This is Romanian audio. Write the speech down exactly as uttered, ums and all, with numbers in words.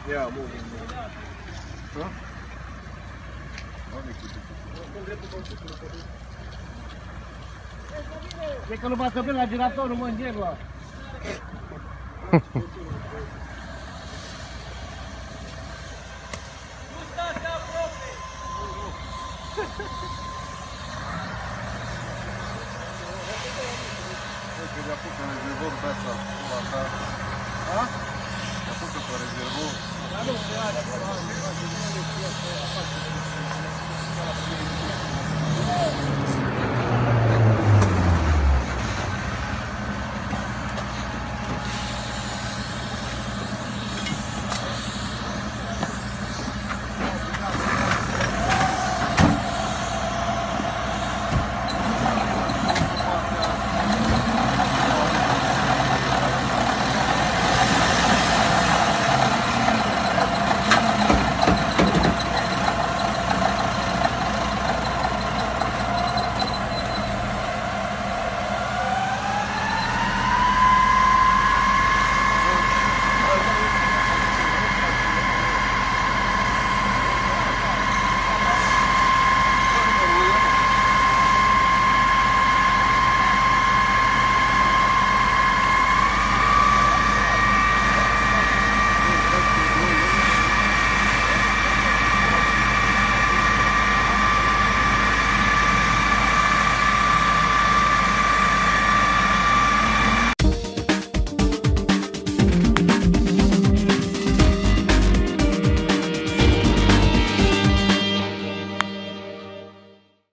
Yeah, moving. Huh? E că nu m-a scăpat la giratorul, mă, în gelul. Cred că le-a pus în rezervor pe asta, cuma ta. A? Le-a pus pe rezervor. Dar nu, se are acolo, are, face, nu le știe, se face.